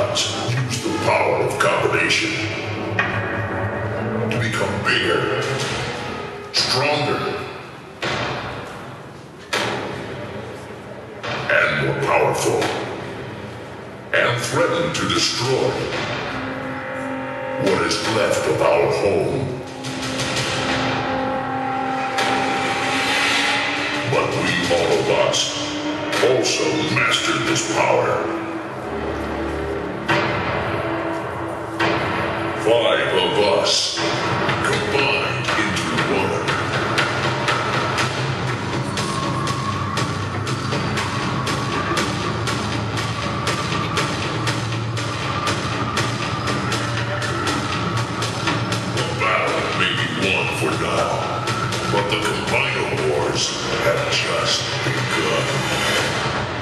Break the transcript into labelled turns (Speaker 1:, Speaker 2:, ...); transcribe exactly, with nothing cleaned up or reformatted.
Speaker 1: Autobots use the power of combination to become bigger, stronger, and more powerful, and threaten to destroy what is left of our home. But we Autobots also mastered this power. Five of us combined into one. The battle may be won for now, but the Combiner Wars have just begun.